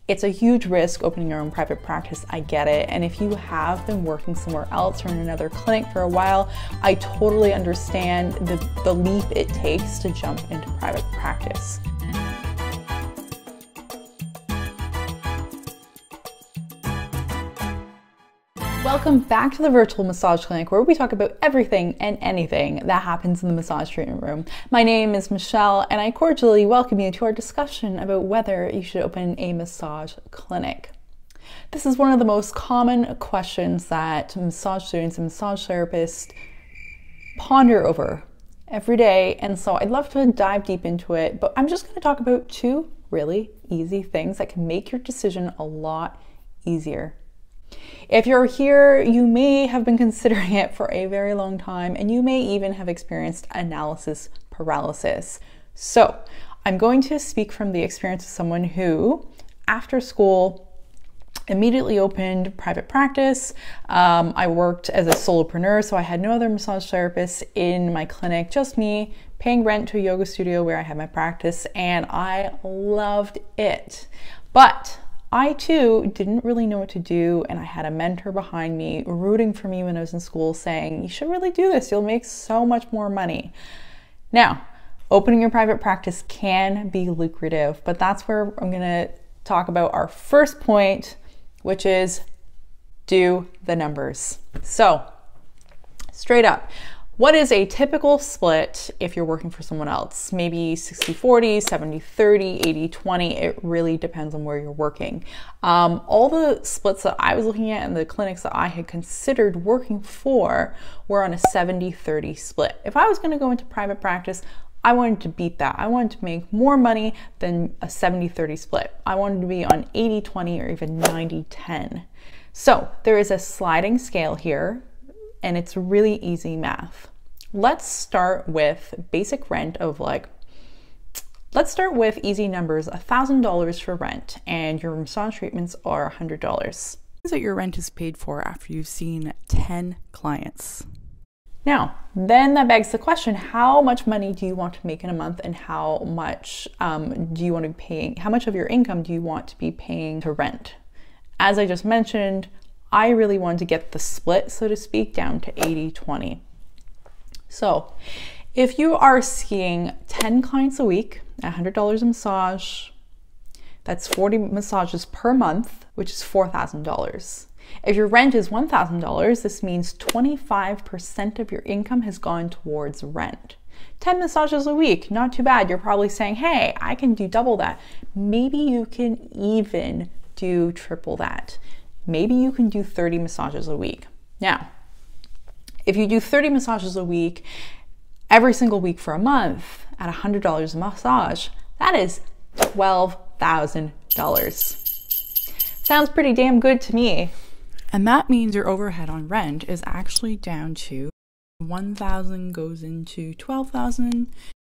It's a huge risk opening your own private practice, I get it. And if you have been working somewhere else or in another clinic for a while, I totally understand the leap it takes to jump into private practice. Welcome back to the Virtual Massage Clinic, where we talk about everything and anything that happens in the massage treatment room. My name is Michelle, and I cordially welcome you to our discussion about whether you should open a massage clinic. This is one of the most common questions that massage students and massage therapists ponder over every day, and so I'd love to dive deep into it, but I'm just going to talk about two really easy things that can make your decision a lot easier. If you're here, you may have been considering it for a very long time, and you may even have experienced analysis paralysis. So I'm going to speak from the experience of someone who, after school, immediately opened private practice. I worked as a solopreneur, so I had no other massage therapists in my clinic, just me, paying rent to a yoga studio where I had my practice, and I loved it. But I too didn't really know what to do, and I had a mentor behind me rooting for me when I was in school saying, you should really do this, you'll make so much more money. Now, opening your private practice can be lucrative, but that's where I'm gonna talk about our first point, which is do the numbers. So, straight up, what is a typical split if you're working for someone else? Maybe 60-40, 70-30, 80-20, it really depends on where you're working. All the splits that I was looking at and the clinics that I had considered working for were on a 70-30 split. If I was gonna go into private practice, I wanted to beat that. I wanted to make more money than a 70-30 split. I wanted to be on 80-20 or even 90-10. So there is a sliding scale here, and it's really easy math. Let's start with basic rent of let's start with easy numbers, $1,000 for rent, and your massage treatments are $100. That your rent is paid for after you've seen 10 clients. Now, then that begs the question, how much money do you want to make in a month, and how much do you want to be paying, how much of your income do you want to be paying to rent? As I just mentioned, I really wanted to get the split, so to speak, down to 80-20. So if you are seeing 10 clients a week, $100 a massage, that's 40 massages per month, which is $4,000. If your rent is $1,000, this means 25% of your income has gone towards rent. 10 massages a week, not too bad. You're probably saying, hey, I can do double that. Maybe you can even do triple that. Maybe you can do 30 massages a week. Now, if you do 30 massages a week, every single week for a month at $100 a massage, that is $12,000. Sounds pretty damn good to me. And that means your overhead on rent is actually down to $1,000 goes into $12,000.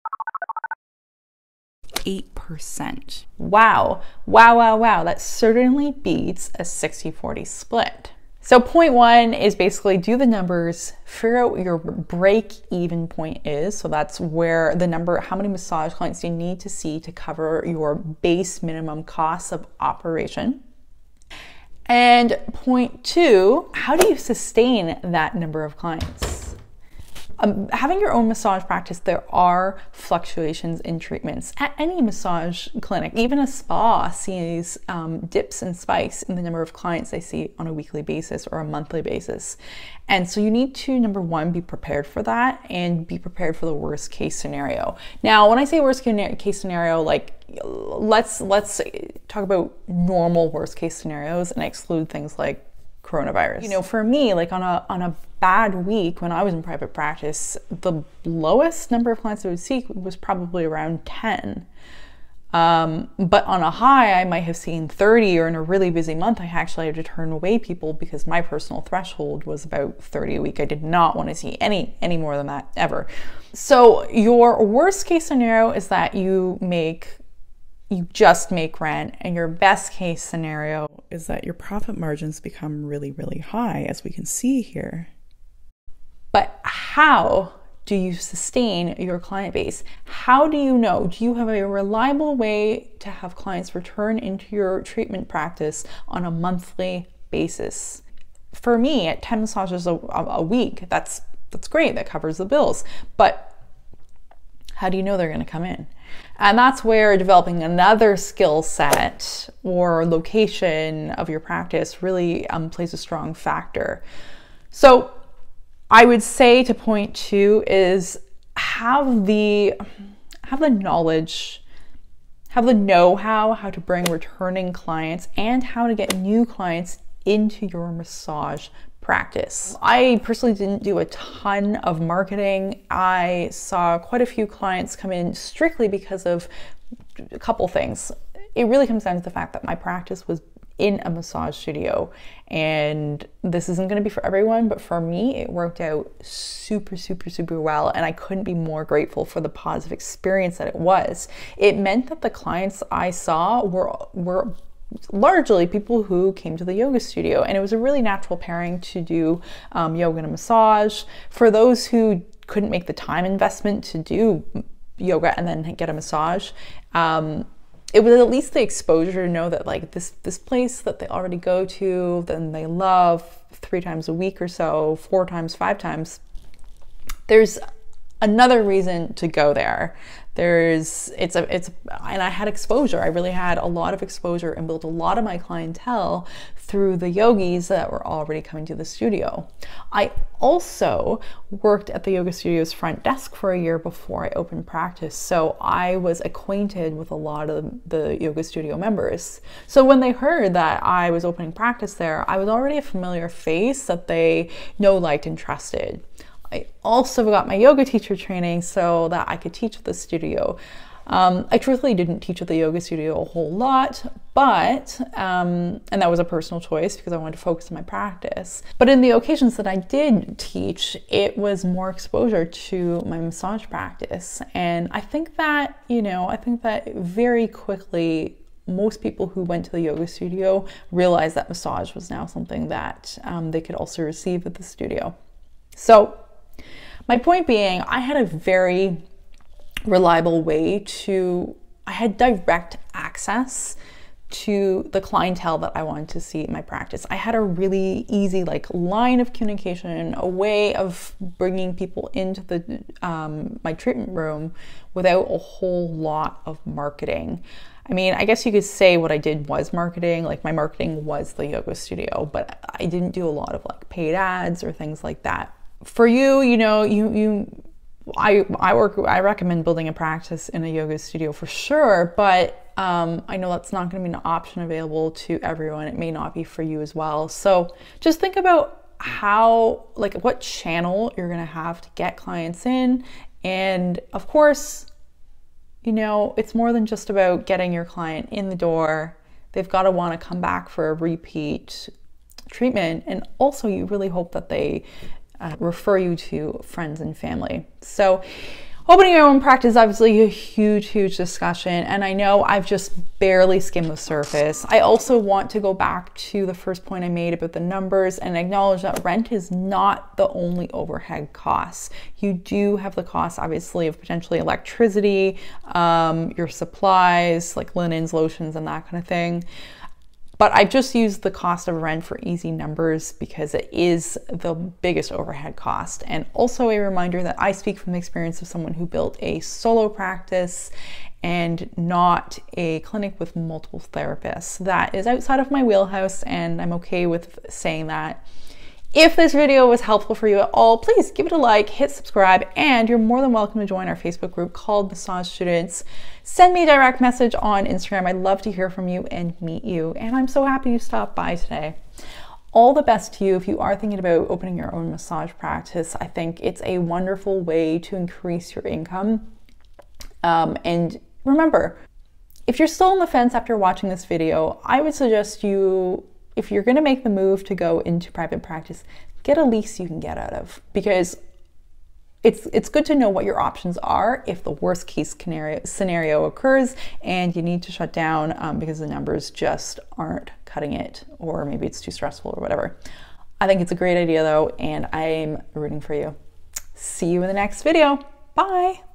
8%. Wow. That certainly beats a 60-40 split. So point one is basically do the numbers, figure out what your break-even point is. So that's where the number, how many massage clients you need to see to cover your base minimum costs of operation. And point two, how do you sustain that number of clients? Having your own massage practice, there are fluctuations in treatments. At any massage clinic, even a spa sees dips and spikes in the number of clients they see on a weekly basis or a monthly basis. And so you need to, number one, be prepared for that and be prepared for the worst case scenario. Now, when I say worst case scenario, let's talk about normal worst case scenarios and exclude things like coronavirus. You know, for me, on a bad week when I was in private practice, the lowest number of clients I would see was probably around 10. But on a high, I might have seen 30, or in a really busy month, I actually had to turn away people because my personal threshold was about 30 a week. I did not want to see any more than that ever. So your worst case scenario is that you just make rent, and your best case scenario is that your profit margins become really, really high, as we can see here. But how do you sustain your client base? How do you know? Do you have a reliable way to have clients return into your treatment practice on a monthly basis? For me, at 10 massages a week, that's great. That covers the bills. But how do you know they're going to come in? And that's where developing another skill set or location of your practice really plays a strong factor. So I would say to point 2 is have the knowledge, have the know-how, how to bring returning clients and how to get new clients into your massage practice. I personally didn't do a ton of marketing. I saw quite a few clients come in strictly because of a couple things. It really comes down to the fact that my practice was in a massage studio, and this isn't going to be for everyone, but for me it worked out super well, and I couldn't be more grateful for the positive experience that it was. It meant that the clients I saw were largely people who came to the yoga studio, and it was a really natural pairing to do yoga and a massage. For those who couldn't make the time investment to do yoga and then get a massage, it was at least the exposure to know that like this place that they already go to, then they love 3 times a week or so, 4 times, 5 times, there's another reason to go there. And I had exposure. I really had a lot of exposure and built a lot of my clientele through the yogis that were already coming to the studio. I also worked at the yoga studio's front desk for a year before I opened practice, so I was acquainted with a lot of the yoga studio members. So when they heard that I was opening practice there, I was already a familiar face that they know, liked, and trusted. I also got my yoga teacher training so that I could teach at the studio. I truthfully didn't teach at the yoga studio a whole lot, but, and that was a personal choice because I wanted to focus on my practice. But in the occasions that I did teach, it was more exposure to my massage practice. And I think that, very quickly, most people who went to the yoga studio realized that massage was now something that they could also receive at the studio. So my point being, I had a very reliable way I had direct access to the clientele that I wanted to see in my practice. I had a really easy line of communication, a way of bringing people into the my treatment room without a whole lot of marketing. I mean, I guess you could say what I did was marketing, my marketing was the yoga studio, but I didn't do a lot of paid ads or things like that. For you, I recommend building a practice in a yoga studio for sure, but I know that's not going to be an option available to everyone. It may not be for you as well. So just think about what channel you're going to have to get clients in. And of course, it's more than just about getting your client in the door. They've got to want to come back for a repeat treatment. And also you really hope that they refer you to friends and family. So opening your own practice is obviously a huge discussion, and I know I've just barely skimmed the surface. I also want to go back to the first point I made about the numbers and acknowledge that rent is not the only overhead costs. You do have the costs, obviously, of potentially electricity, your supplies like linens, lotions, and that kind of thing. But I just used the cost of rent for easy numbers because it is the biggest overhead cost. And also a reminder that I speak from the experience of someone who built a solo practice and not a clinic with multiple therapists. That is outside of my wheelhouse, and I'm okay with saying that. If this video was helpful for you at all, please give it a like, hit subscribe, and you're more than welcome to join our Facebook group called Massage Students. Send me a direct message on Instagram. I'd love to hear from you and meet you, and I'm so happy you stopped by today. All the best to you if you are thinking about opening your own massage practice. I think it's a wonderful way to increase your income. And remember, if you're still on the fence after watching this video, I would suggest you, if you're going to make the move to go into private practice, get a lease you can get out of, because it's good to know what your options are if the worst case scenario occurs and you need to shut down because the numbers just aren't cutting it, or maybe it's too stressful or whatever. I think it's a great idea though, and I'm rooting for you. See you in the next video. Bye.